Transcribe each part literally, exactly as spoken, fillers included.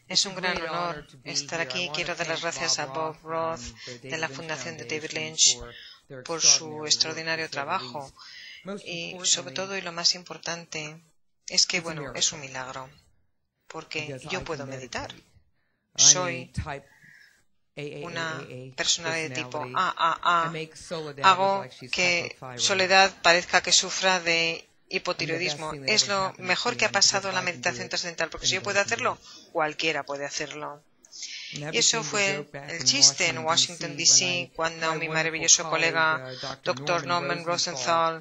Es un gran honor estar aquí. Quiero dar las gracias a Bob Roth de la Fundación de David Lynch por su extraordinario trabajo y sobre todo y lo más importante es que, bueno, es un milagro porque yo puedo meditar. Soy una persona de tipo A A A. Hago que Soledad parezca que sufra de hipotiroidismo. Es lo mejor que ha pasado en la meditación trascendental, porque si yo puedo hacerlo, cualquiera puede hacerlo. Y eso fue el chiste en Washington, D C, cuando mi maravilloso colega, doctor Norman Rosenthal,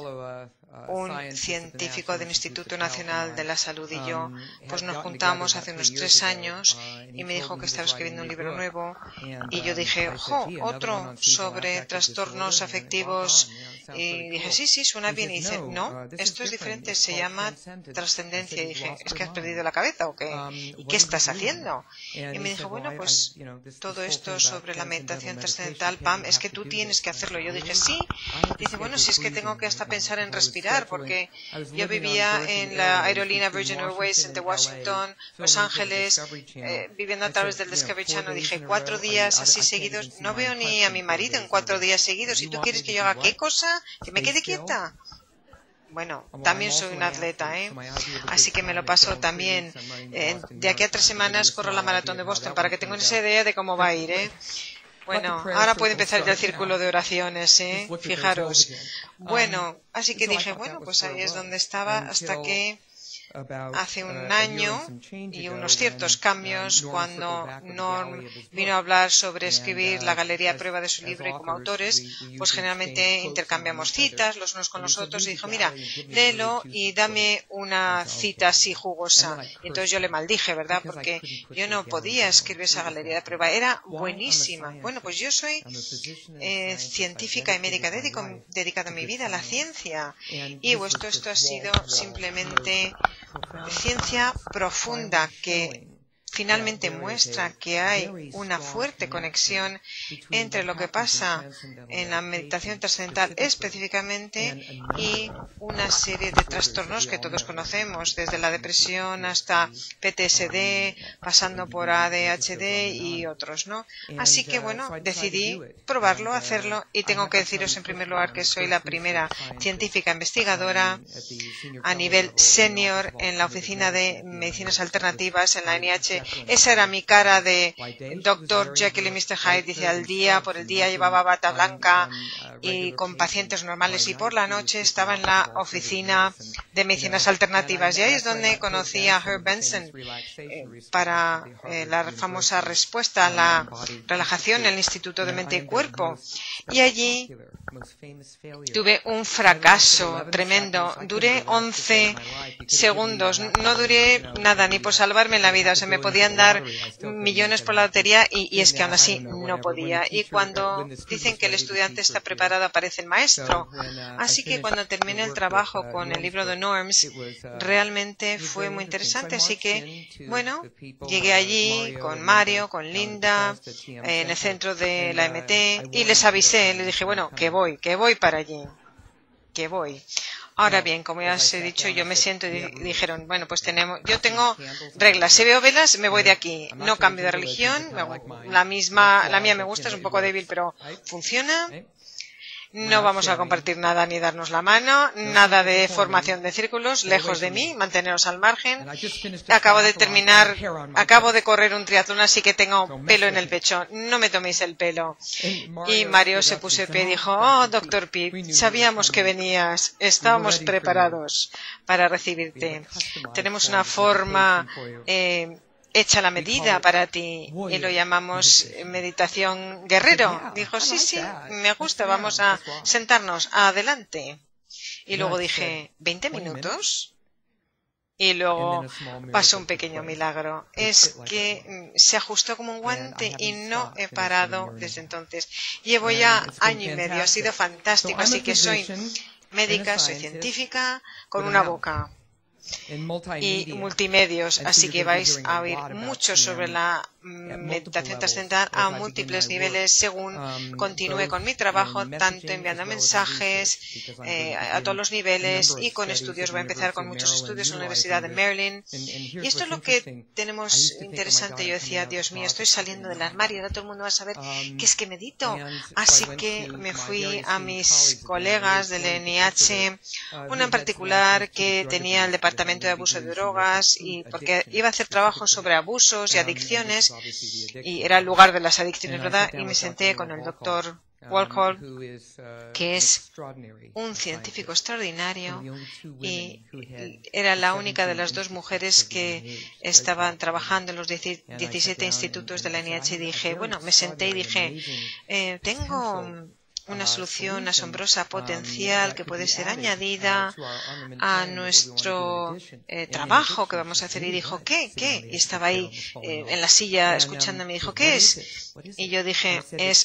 un científico del Instituto Nacional de la Salud, y yo, pues nos juntamos hace unos tres años y me dijo que estaba escribiendo un libro nuevo y yo dije, ¡jo! Otro sobre trastornos afectivos. Y dije, sí, sí, suena bien. Y dice, no, esto es diferente, se llama trascendencia. Y dije, ¿es que has perdido la cabeza o qué? ¿Y qué estás haciendo? Y me dijo, bueno, pues todo esto sobre la meditación trascendental, Pam, es que tú tienes que hacerlo. Yo dije, sí. Dice, bueno, si es que tengo que hasta pensar en respirar, porque yo vivía en la aerolínea Virgin Airways entre Washington, Los Ángeles, eh, viviendo a través del Discovery Channel. Dije, cuatro días así seguidos, no veo ni a mi marido en cuatro días seguidos. ¿Y tú quieres que yo haga qué cosa? ¿Que me quede quieta? Bueno, también soy un atleta, ¿eh? Así que me lo paso también. Eh, de aquí a tres semanas corro la maratón de Boston para que tengan esa idea de cómo va a ir, ¿eh? Bueno, ahora puede empezar ya el círculo de oraciones, ¿eh? Fijaros. Bueno, así que dije, bueno, pues ahí es donde estaba hasta que hace un año y unos ciertos cambios cuando Norm vino a hablar sobre escribir la galería a prueba de su libro y como autores, pues generalmente intercambiamos citas los unos con los otros y dijo, mira, léelo y dame una cita así jugosa. Y entonces yo le maldije, ¿verdad? Porque yo no podía escribir esa galería de prueba, era buenísima. Bueno, pues yo soy eh, científica y médica, dedico, dedicada mi vida a la ciencia y esto, esto ha sido simplemente ciencia profunda que finalmente muestra que hay una fuerte conexión entre lo que pasa en la meditación trascendental específicamente y una serie de trastornos que todos conocemos, desde la depresión hasta P T S D, pasando por A D H D y otros, ¿no? Así que, bueno, decidí probarlo, hacerlo, y tengo que deciros en primer lugar que soy la primera científica investigadora a nivel senior en la Oficina de Medicinas Alternativas en la N I H. Esa era mi cara de doctor Jekyll y mister Hyde. Dice, al día, por el día llevaba bata blanca y con pacientes normales, y por la noche estaba en la Oficina de Medicinas Alternativas. Y ahí es donde conocí a Herb Benson eh, para eh, la famosa respuesta a la relajación en el Instituto de Mente y Cuerpo. Y allí tuve un fracaso tremendo. Duré once segundos. No duré nada, ni por salvarme la vida. O sea, me podían dar millones por la lotería y, y es que aún así no podía. Y cuando dicen que el estudiante está preparado, aparece el maestro. Así que cuando terminé el trabajo con el libro de Norms, realmente fue muy interesante. Así que, bueno, llegué allí con Mario, con Linda, en el centro de la M T, y les avisé, les dije, bueno, que voy, que voy para allí, que voy. Ahora bien, como ya os he dicho, yo me siento y dijeron, bueno, pues tenemos, yo tengo reglas, si veo velas, me voy de aquí, no cambio de religión, la misma, la mía me gusta, es un poco débil, pero funciona. No vamos a compartir nada ni darnos la mano, nada de formación de círculos, lejos de mí, manteneros al margen. Acabo de terminar, acabo de correr un triatlón, así que tengo pelo en el pecho, no me toméis el pelo. Y Mario se puso de pie y dijo, oh, doctor Pete, sabíamos que venías, estábamos preparados para recibirte. Tenemos una forma eh, hecha a la medida para ti y lo llamamos meditación guerrero. Dijo, sí, sí, me gusta, vamos a sentarnos, adelante. Y luego dije, ¿veinte minutos? Y luego pasó un pequeño milagro. Es que se ajustó como un guante y no he parado desde entonces. Llevo ya año y medio, ha sido fantástico, así que soy médica, soy científica, con una boca. Y multimedios, así que vais a oír mucho sobre la meditación trascendental a múltiples niveles según continúe con mi trabajo, tanto enviando mensajes eh, a todos los niveles y con estudios. Voy a empezar con muchos estudios en la Universidad de Maryland. Y esto es lo que tenemos interesante. Yo decía, Dios mío, estoy saliendo del armario, ahora todo el mundo va a saber qué es que medito. Así que me fui a mis colegas del N I H, una en particular que tenía el departamento de abuso de drogas, y porque iba a hacer trabajo sobre abusos y adicciones, y era el lugar de las adicciones, ¿verdad? Y me senté con el doctor Walcott, que es un científico extraordinario, y era la única de las dos mujeres que estaban trabajando en los diecisiete institutos de la N I H, y dije, bueno, me senté y dije, eh, tengo una solución asombrosa potencial que puede ser añadida a nuestro eh, trabajo que vamos a hacer. Y dijo, ¿qué? ¿Qué? Y estaba ahí eh, en la silla escuchándome y dijo, ¿qué es? Y yo dije, es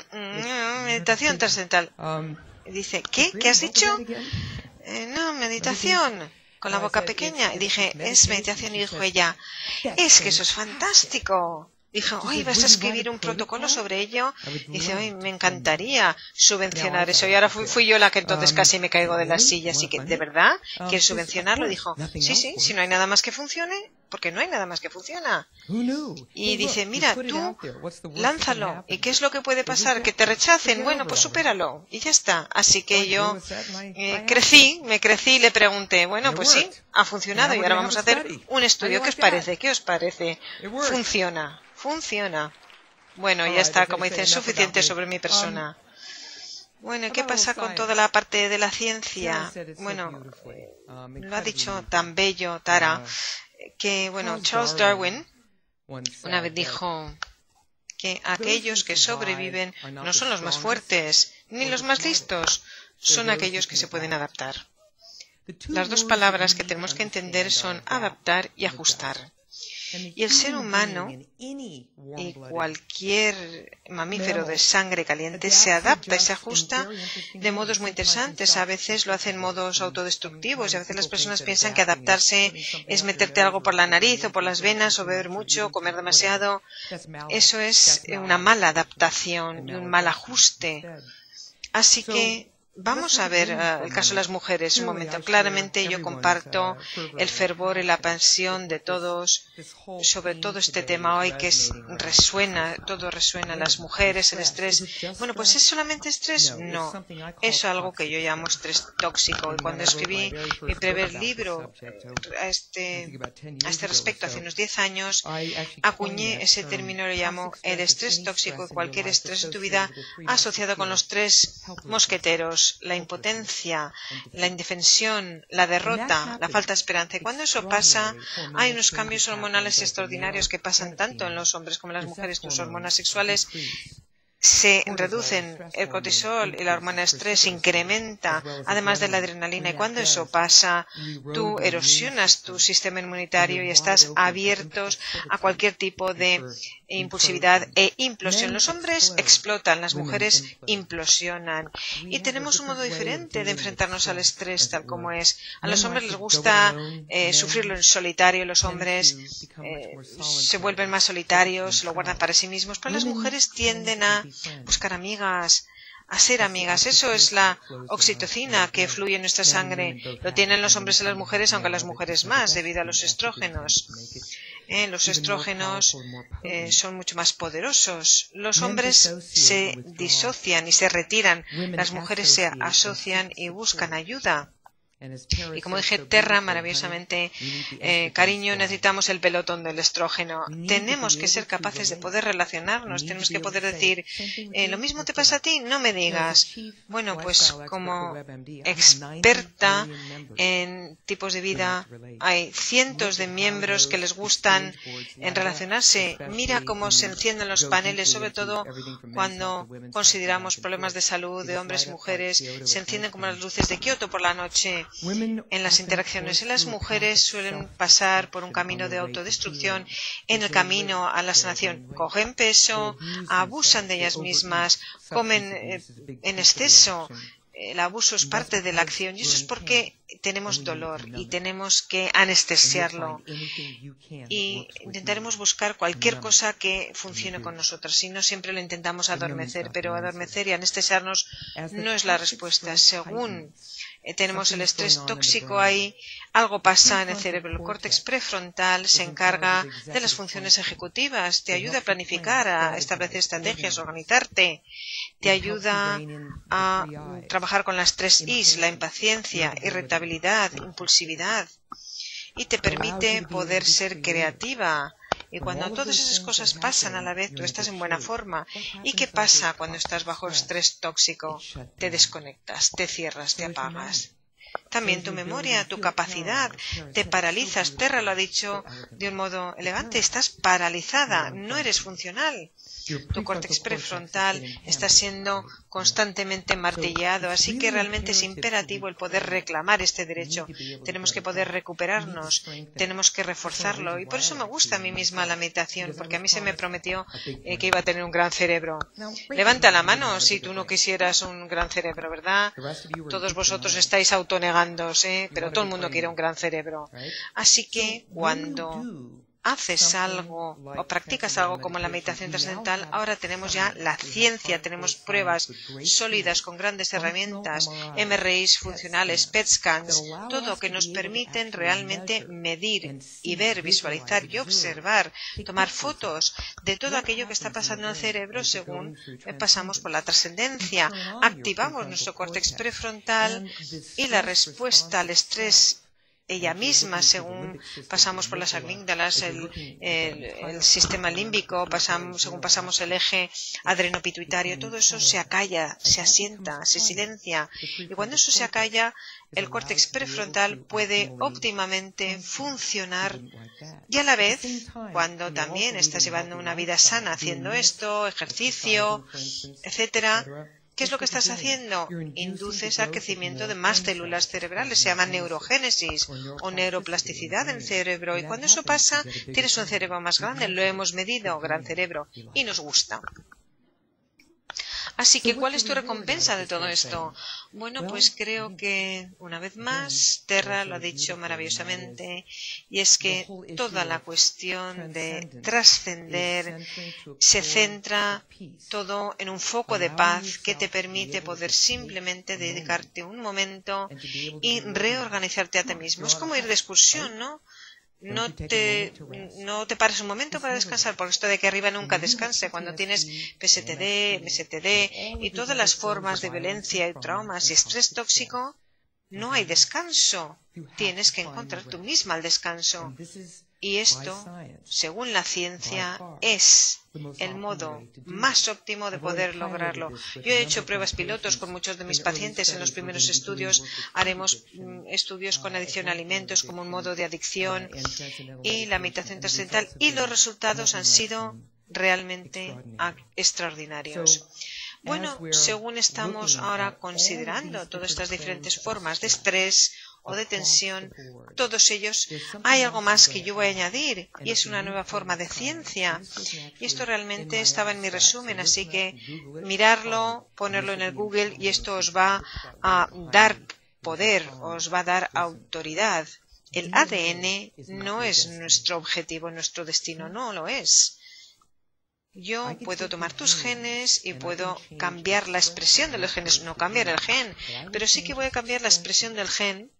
meditación trascendental. Y dice, ¿qué? ¿Qué has dicho? Eh, no, meditación. Con la boca pequeña. Y dije, es meditación. Y dijo ella, es que eso es fantástico. Dijo, hoy vas a escribir un protocolo sobre ello. Dice, hoy me encantaría subvencionar eso. Y ahora fui, fui yo la que entonces casi me caigo de la silla. Así que, ¿de verdad quieres subvencionarlo? Dijo, sí, sí, si no hay nada más que funcione, porque no hay nada más que funciona. Y dice, mira, tú lánzalo. ¿Y qué es lo que puede pasar? ¿Que te rechacen? Bueno, pues supéralo. Y ya está. Así que yo eh, crecí, me crecí y le pregunté, bueno, pues sí, ha funcionado. Y ahora vamos a hacer un estudio. ¿Qué os parece? ¿Qué os parece? Funciona. Funciona. Bueno, ya está, como dicen, suficiente sobre mi persona. Bueno, ¿y qué pasa con toda la parte de la ciencia? Bueno, lo ha dicho tan bello Tara, que, bueno, Charles Darwin una vez dijo que aquellos que sobreviven no son los más fuertes, ni los más listos, son aquellos que se pueden adaptar. Las dos palabras que tenemos que entender son adaptar y ajustar. Y el ser humano y cualquier mamífero de sangre caliente se adapta y se ajusta de modos muy interesantes. A veces lo hace en modos autodestructivos y a veces las personas piensan que adaptarse es meterte algo por la nariz o por las venas o beber mucho, comer demasiado. Eso es una mala adaptación y un mal ajuste. Así que vamos a ver uh, el caso de las mujeres un momento. Claramente yo comparto el fervor y la pasión de todos sobre todo este tema hoy que es, resuena, todo resuena, las mujeres, el estrés. Bueno, pues ¿es solamente estrés? No, es algo que yo llamo estrés tóxico. Y cuando escribí mi primer libro a este, a este respecto hace unos diez años, acuñé ese término, lo llamo el estrés tóxico, y cualquier estrés en tu vida asociado con los tres mosqueteros: la impotencia, la indefensión, la derrota, la falta de esperanza. Y cuando eso pasa, hay unos cambios hormonales extraordinarios que pasan tanto en los hombres como en las mujeres. Tus hormonas sexuales se reducen, el cortisol y la hormona estrés se incrementa, además de la adrenalina. Y cuando eso pasa, tú erosionas tu sistema inmunitario y estás abiertos a cualquier tipo de impulsividad e implosión. Los hombres explotan, las mujeres implosionan. Y tenemos un modo diferente de enfrentarnos al estrés tal como es. A los hombres les gusta eh, sufrirlo en solitario. Los hombres eh, se vuelven más solitarios, lo guardan para sí mismos. Pero las mujeres tienden a buscar amigas, a ser amigas. Eso es la oxitocina que fluye en nuestra sangre. Lo tienen los hombres y las mujeres, aunque las mujeres más, debido a los estrógenos. Eh, los estrógenos eh, son mucho más poderosos. Los hombres se disocian y se retiran. Las mujeres se asocian y buscan ayuda. Y como dije, Terra, maravillosamente, eh, cariño, necesitamos el pelotón del estrógeno. Tenemos que ser capaces de poder relacionarnos, tenemos que poder decir, eh, ¿lo mismo te pasa a ti? No me digas. Bueno, pues como experta en tipos de vida, hay cientos de miembros que les gustan en relacionarse. Mira cómo se encienden los paneles, sobre todo cuando consideramos problemas de salud de hombres y mujeres, se encienden como las luces de Kioto por la noche. En las interacciones, las mujeres suelen pasar por un camino de autodestrucción en el camino a la sanación. Cogen peso, abusan de ellas mismas, comen eh, en exceso, el abuso es parte de la acción y eso es porque tenemos dolor y tenemos que anestesiarlo y intentaremos buscar cualquier cosa que funcione con nosotros. Si no, siempre lo intentamos adormecer, pero adormecer y anestesiarnos no es la respuesta. Según tenemos el estrés tóxico ahí, algo pasa en el cerebro. El córtex prefrontal se encarga de las funciones ejecutivas, te ayuda a planificar, a establecer estrategias, a organizarte, te ayuda a trabajar con las tres I's, la impaciencia, irritabilidad, impulsividad, y te permite poder ser creativa. Y cuando todas esas cosas pasan a la vez, tú estás en buena forma. ¿Y qué pasa cuando estás bajo estrés tóxico? Te desconectas, te cierras, te apagas. También tu memoria, tu capacidad, te paralizas. Terra lo ha dicho de un modo elegante, estás paralizada, no eres funcional. Tu córtex prefrontal está siendo constantemente martillado, así que realmente es imperativo el poder reclamar este derecho. Tenemos que poder recuperarnos, tenemos que reforzarlo y por eso me gusta a mí misma la meditación, porque a mí se me prometió eh, que iba a tener un gran cerebro. Levanta la mano si tú no quisieras un gran cerebro, ¿verdad? Todos vosotros estáis autonegándose, pero todo el mundo quiere un gran cerebro. Así que cuando haces algo o practicas algo como la meditación trascendental, ahora tenemos ya la ciencia, tenemos pruebas sólidas con grandes herramientas, M R Is funcionales, P E T scans, todo que nos permiten realmente medir y ver, visualizar y observar, tomar fotos de todo aquello que está pasando en el cerebro según pasamos por la trascendencia. Activamos nuestro córtex prefrontal y la respuesta al estrés ella misma, según pasamos por las amígdalas, el, el, el sistema límbico, pasamos, según pasamos el eje adrenopituitario, todo eso se acalla, se asienta, se silencia. Y cuando eso se acalla, el córtex prefrontal puede óptimamente funcionar y a la vez, cuando también estás llevando una vida sana haciendo esto, ejercicio, etcétera, ¿qué es lo que estás haciendo? Induces al crecimiento de más células cerebrales, se llama neurogénesis o neuroplasticidad en el cerebro. Y cuando eso pasa, tienes un cerebro más grande, lo hemos medido, gran cerebro, y nos gusta. Así que, ¿cuál es tu recompensa de todo esto? Bueno, pues creo que, una vez más, Terra lo ha dicho maravillosamente, y es que toda la cuestión de trascender se centra todo en un foco de paz que te permite poder simplemente dedicarte un momento y reorganizarte a ti mismo. Es como ir de excursión, ¿no? No te, no te pares un momento para descansar, porque esto de que arriba nunca descanse. Cuando tienes P S T D, M S T D y todas las formas de violencia y traumas y estrés tóxico, no hay descanso. Tienes que encontrar tú misma el descanso. Y esto, según la ciencia, es el modo más óptimo de poder lograrlo. Yo he hecho pruebas pilotos con muchos de mis pacientes en los primeros estudios. Haremos mm, estudios con adicción a alimentos como un modo de adicción y la meditación trascendental, y los resultados han sido realmente extraordinarios. Bueno, según estamos ahora considerando todas estas diferentes formas de estrés o de tensión, todos ellos, hay algo más que yo voy a añadir, y es una nueva forma de ciencia. Y esto realmente estaba en mi resumen, así que mirarlo, ponerlo en el Google, y esto os va a dar poder, os va a dar autoridad. El A D N no es nuestro objetivo, nuestro destino, no lo es. Yo puedo tomar tus genes y puedo cambiar la expresión de los genes, no cambiar el gen, pero sí que voy a cambiar la expresión del gen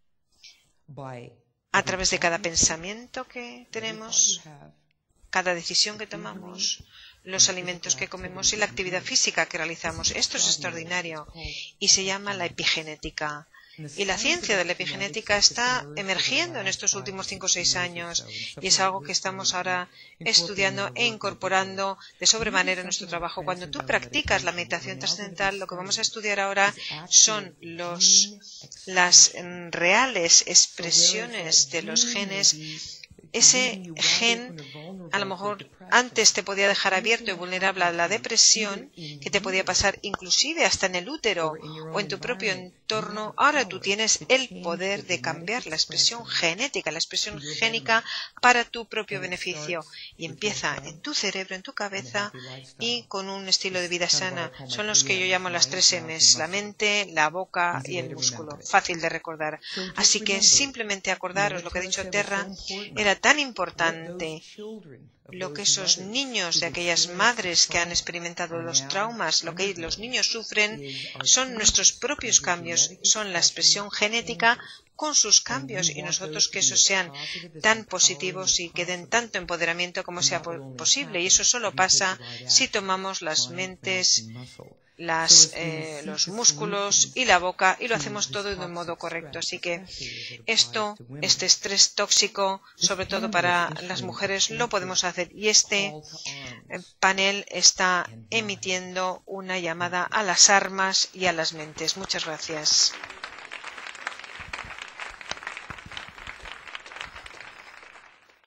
a través de cada pensamiento que tenemos, cada decisión que tomamos, los alimentos que comemos y la actividad física que realizamos. Esto es extraordinario y se llama la epigenética. Y la ciencia de la epigenética está emergiendo en estos últimos cinco o seis años y es algo que estamos ahora estudiando e incorporando de sobremanera en nuestro trabajo. Cuando tú practicas la meditación trascendental, lo que vamos a estudiar ahora son los, las reales expresiones de los genes. Ese gen a lo mejor antes te podía dejar abierto y vulnerable a la depresión, que te podía pasar inclusive hasta en el útero o en tu propio entorno, ahora tú tienes el poder de cambiar la expresión genética, la expresión génica para tu propio beneficio. Y empieza en tu cerebro, en tu cabeza y con un estilo de vida sana. Son los que yo llamo las tres M's, la mente, la boca y el músculo. Fácil de recordar. Así que simplemente acordaros lo que ha dicho Terra, era tan importante lo que esos niños de aquellas madres que han experimentado los traumas, lo que los niños sufren, son nuestros propios cambios, son la expresión genética con sus cambios, y nosotros que esos sean tan positivos y que den tanto empoderamiento como sea posible. Y eso solo pasa si tomamos las mentes, Las, eh, los músculos y la boca y lo hacemos todo de un modo correcto. Así que esto, este estrés tóxico, sobre todo para las mujeres, lo podemos hacer. Y este panel está emitiendo una llamada a las armas y a las mentes. Muchas gracias.